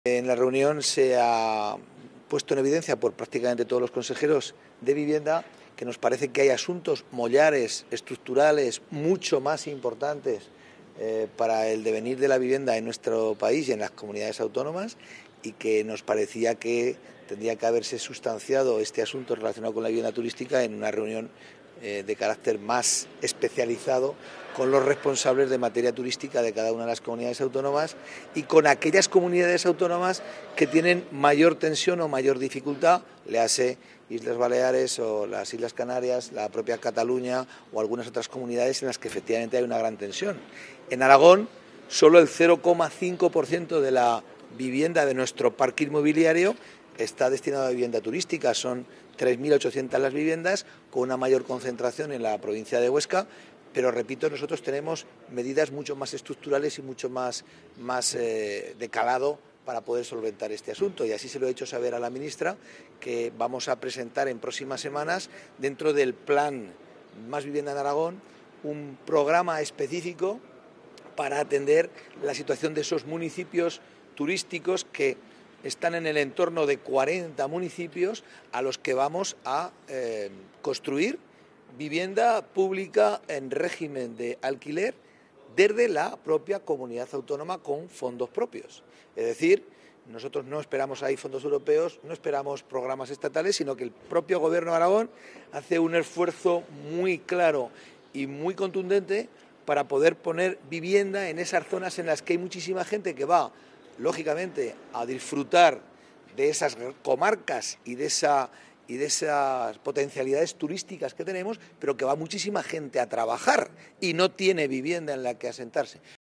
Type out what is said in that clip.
En la reunión se ha puesto en evidencia por prácticamente todos los consejeros de vivienda que nos parece que hay asuntos mollares, estructurales, mucho más importantes para el devenir de la vivienda en nuestro país y en las comunidades autónomas, y que nos parecía que tendría que haberse sustanciado este asunto relacionado con la vivienda turística en una reunión de carácter más especializado con los responsables de materia turística de cada una de las comunidades autónomas y con aquellas comunidades autónomas que tienen mayor tensión o mayor dificultad, léase Islas Baleares o las Islas Canarias, la propia Cataluña o algunas otras comunidades en las que efectivamente hay una gran tensión. En Aragón, solo el 0,5% de la vivienda de nuestro parque inmobiliario está destinado a vivienda turística. Son 3.800 las viviendas, con una mayor concentración en la provincia de Huesca, pero repito, nosotros tenemos medidas mucho más estructurales y mucho más de calado para poder solventar este asunto, y así se lo he hecho saber a la ministra, que vamos a presentar en próximas semanas, dentro del plan Más Vivienda en Aragón, un programa específico para atender la situación de esos municipios turísticos que están en el entorno de 40 municipios a los que vamos a construir vivienda pública en régimen de alquiler desde la propia comunidad autónoma con fondos propios. Es decir, nosotros no esperamos ahí fondos europeos, no esperamos programas estatales, sino que el propio Gobierno de Aragón hace un esfuerzo muy claro y muy contundente para poder poner vivienda en esas zonas en las que hay muchísima gente que va, lógicamente, a disfrutar de esas comarcas y de esas potencialidades turísticas que tenemos, pero que va muchísima gente a trabajar y no tiene vivienda en la que asentarse.